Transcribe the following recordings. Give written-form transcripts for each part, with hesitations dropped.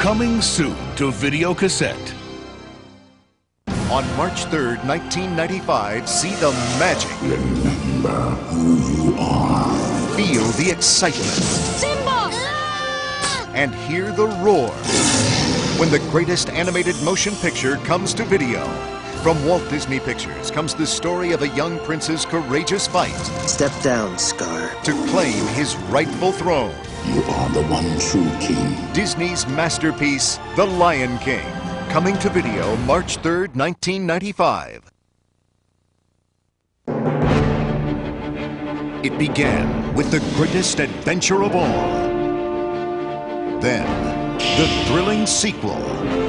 Coming soon to Videocassette. On March 3rd, 1995, see the magic. Remember who you are. Feel the excitement. Simba! And hear the roar. When the greatest animated motion picture comes to video. From Walt Disney Pictures comes the story of a young prince's courageous fight. Step down, Scar. To claim his rightful throne. You are the one true king. Disney's masterpiece, The Lion King. Coming to video March 3rd, 1995. It began with the greatest adventure of all. Then, the thrilling sequel.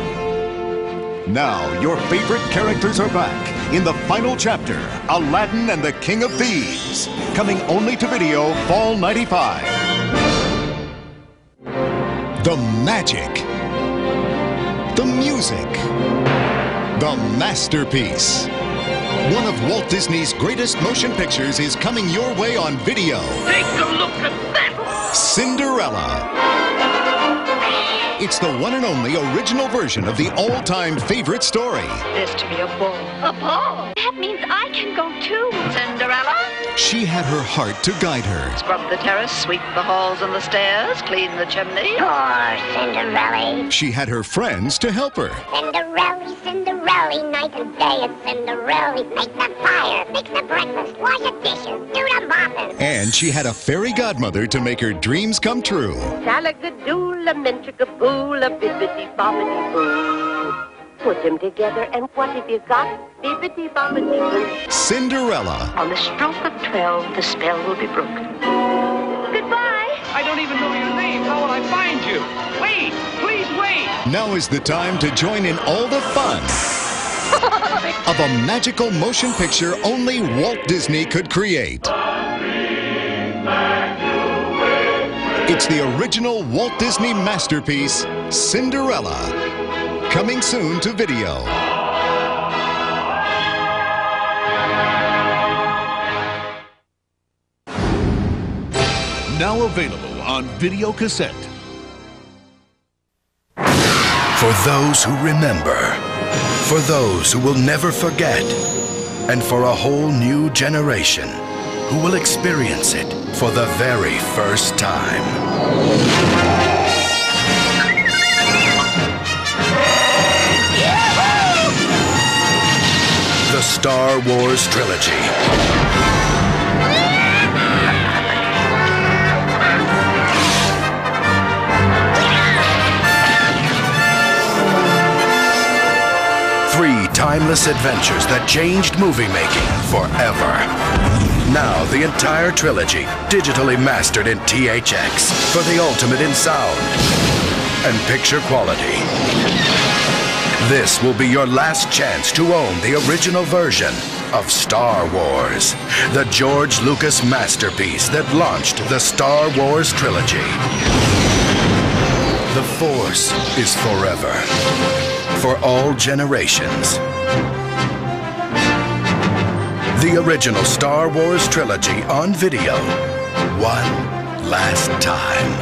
Now, your favorite characters are back in the final chapter, Aladdin and the King of Thieves. Coming only to video fall 95. The magic. The music. The masterpiece. One of Walt Disney's greatest motion pictures is coming your way on video. Take a look at that! Cinderella. It's the one and only original version of the all-time favorite story. This to be a ball. A ball? That means I can go too. Cinderella? She had her heart to guide her. Scrub the terrace, sweep the halls and the stairs, clean the chimney. Poor Cinderella. She had her friends to help her. Cinderella, Cinderella, night and day it's Cinderella. Make the fire, fix the breakfast, wash the dishes, do the mopping. And she had a fairy godmother to make her dreams come true. Salagadoola, menchikaboola, bibbidi-bobbidi-boo. Put them together and what have you got? Bibbidi-bobbidi-boo. Cinderella. On the stroke of 12, the spell will be broken. Goodbye. I don't even know your name. How will I find you? Wait! Please wait! Now is the time to join in all the fun of a magical motion picture only Walt Disney could create. It's the original Walt Disney masterpiece, Cinderella. Coming soon to video. Now available on Videocassette. For those who remember, for those who will never forget, and for a whole new generation who will experience it for the very first time. The Star Wars Trilogy. Three timeless adventures that changed movie making forever. Now the entire trilogy digitally mastered in THX for the ultimate in sound and picture quality. This will be your last chance to own the original version of Star Wars, the George Lucas masterpiece that launched the Star Wars trilogy. The Force is forever, for all generations. The original Star Wars trilogy on video, one last time.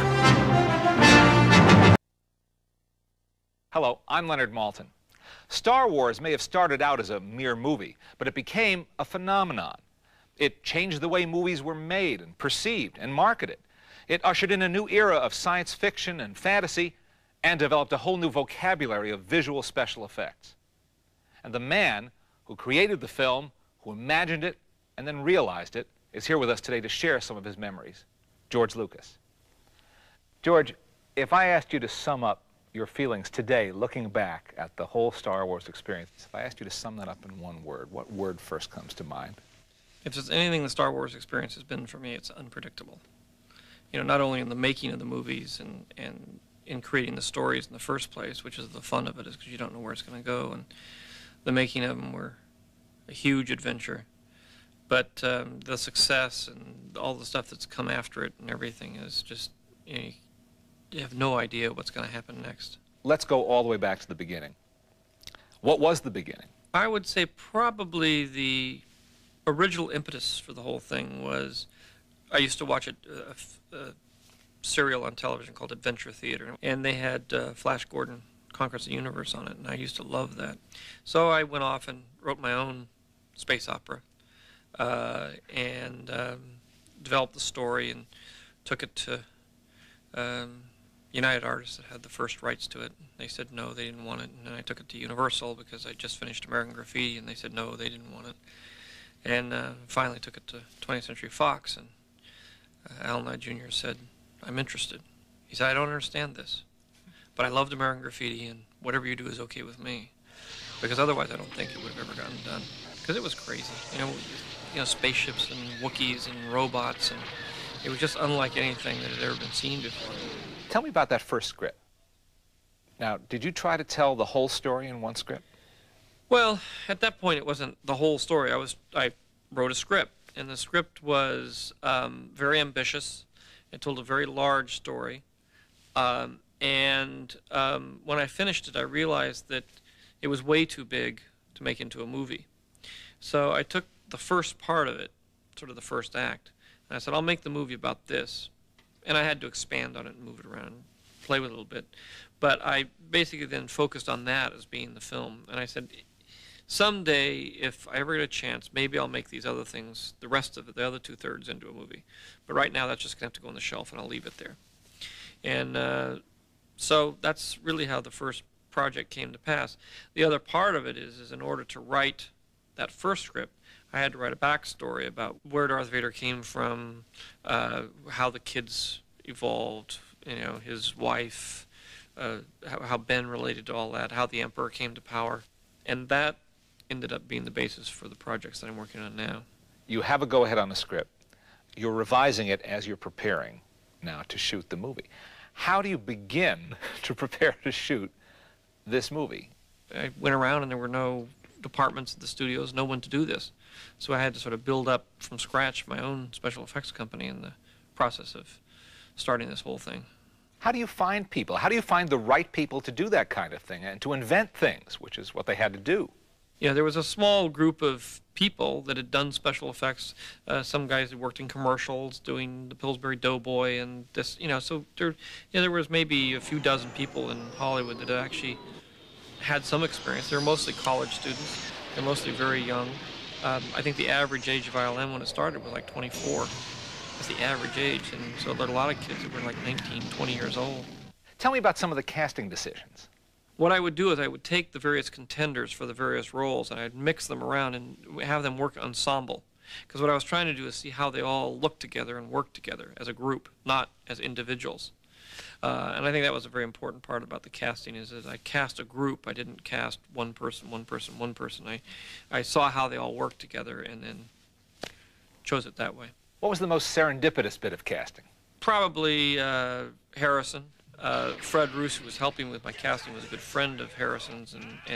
Hello, I'm Leonard Maltin. Star Wars may have started out as a mere movie, but it became a phenomenon. It changed the way movies were made and perceived and marketed. It ushered in a new era of science fiction and fantasy and developed a whole new vocabulary of visual special effects. And the man who created the film, who imagined it and then realized it, is here with us today to share some of his memories. George Lucas. George, if I asked you to sum up your feelings today, looking back at the whole Star Wars experience, if I asked you to sum that up in one word, what word first comes to mind? If there's anything the Star Wars experience has been for me, it's unpredictable. You know, not only in the making of the movies and in creating the stories in the first place, which is the fun of it, is because you don't know where it's going to go, and the making of them were a huge adventure. But the success and all the stuff that's come after it and everything is just, you know, you have no idea what's going to happen next. Let's go all the way back to the beginning. What was the beginning? I would say probably the original impetus for the whole thing was, I used to watch it serial on television called Adventure Theater, and they had Flash Gordon Conquers the Universe on it, and I used to love that. So I went off and wrote my own space opera, and developed the story and took it to United Artists that had the first rights to it. They said no, they didn't want it, and then I took it to Universal because I just finished American Graffiti, and they said no, they didn't want it. And finally took it to 20th Century Fox, and Alan Knight Jr. said, I'm interested. He said, I don't understand this, but I loved American Graffiti, and whatever you do is okay with me, because otherwise I don't think it would have ever gotten done, because it was crazy. You know, spaceships and Wookiees and robots, and it was just unlike anything that had ever been seen before. Tell me about that first script. Now, did you try to tell the whole story in one script? Well, at that point, it wasn't the whole story. I wrote a script, and the script was very ambitious. It told a very large story. When I finished it, I realized that it was way too big to make into a movie. So I took the first part of it, sort of the first act, and I said, I'll make the movie about this. And I had to expand on it and move it around and play with it a little bit. But I basically then focused on that as being the film. And I said, someday, if I ever get a chance, maybe I'll make these other things, the rest of it, the other two-thirds, into a movie. But right now, that's just going to have to go on the shelf, and I'll leave it there. And so that's really how the first project came to pass. The other part of it is in order to write that first script, I had to write a backstory about where Darth Vader came from, how the kids evolved, his wife, how Ben related to all that, how the Emperor came to power. And that ended up being the basis for the projects that I'm working on now. You have a go-ahead on the script. You're revising it as you're preparing now to shoot the movie. How do you begin to prepare to shoot this movie? I went around and there were no departments at the studios, no one to do this. So I had to sort of build up from scratch my own special effects company in the process of starting this whole thing. How do you find people? How do you find the right people to do that kind of thing and to invent things, which is what they had to do? Yeah, there was a small group of people that had done special effects. Some guys had worked in commercials doing the Pillsbury Doughboy and this, so there was maybe a few dozen people in Hollywood that actually had some experience. They were mostly college students. They're mostly very young. I think the average age of ILM when it started was like 24. That's the average age, and so there are a lot of kids that were like 19, 20 years old. Tell me about some of the casting decisions. What I would do is I would take the various contenders for the various roles and I'd mix them around and have them work ensemble. Because what I was trying to do is see how they all look together and work together as a group, not as individuals. And I think that was a very important part about the casting, is that I cast a group. I didn't cast one person, one person, one person. I saw how they all worked together and then chose it that way. What was the most serendipitous bit of casting? Probably Harrison. Fred Roos, who was helping with my casting, was a good friend of Harrison's,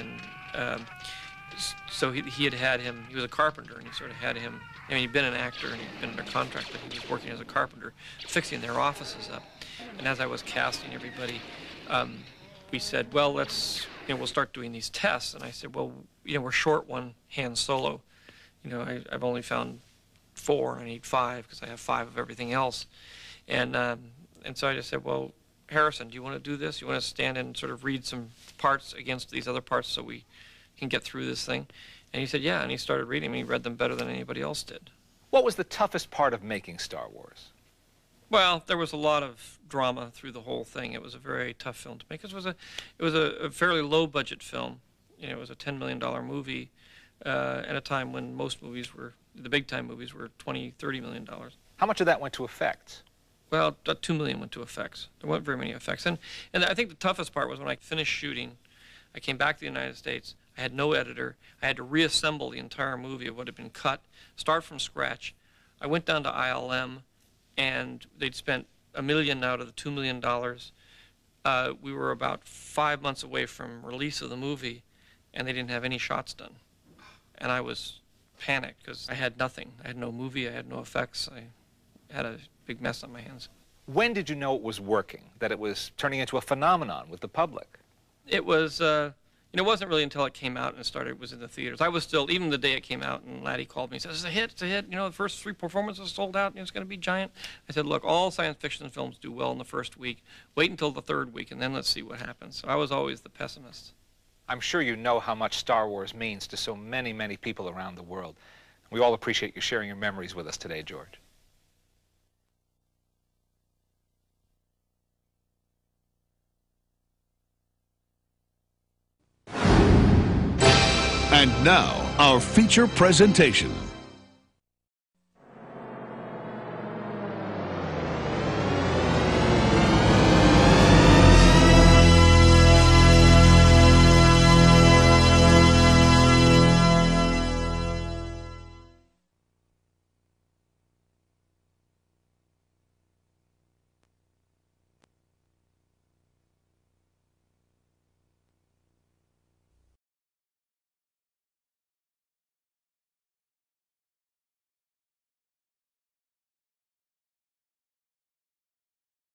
so he had him. He was a carpenter, and he sort of had him. I mean, he'd been an actor and he'd been under contract, but he was working as a carpenter, fixing their offices up. And as I was casting everybody, we said, well, we'll start doing these tests. And I said, well, we're short one Han Solo. I've only found 4. I need 5 because I have 5 of everything else. And so I just said, well, Harrison, do you want to do this? You want to stand in and sort of read some parts against these other parts so we can get through this thing? And he said, yeah, and he started reading them. He read them better than anybody else did. What was the toughest part of making Star Wars? Well, there was a lot of drama through the whole thing. It was a very tough film to make. It was a fairly low-budget film. It was a $10 million movie at a time when most movies the big-time movies were $20, $30 million. How much of that went to effects? Well, $2 million went to effects. There weren't very many effects. And I think the toughest part was when I finished shooting, I came back to the United States. I had no editor. I had to reassemble the entire movie of what had been cut, start from scratch. I went down to ILM, and they'd spent $1 million out of the $2 million. We were about 5 months away from release of the movie, and they didn't have any shots done. And I was panicked because I had nothing. I had no movie. I had no effects. I had a big mess on my hands. When did you know it was working, that it was turning into a phenomenon with the public? It was, It wasn't really until it came out and was in the theaters. I was still, even the day it came out, and Laddie called me and said, it's a hit, it's a hit. The first 3 performances sold out, and it's going to be giant. I said, look, all science fiction films do well in the first week. Wait until the 3rd week, and then let's see what happens. So I was always the pessimist. I'm sure you know how much Star Wars means to so many, many people around the world. We all appreciate you sharing your memories with us today, George. And now, our feature presentation.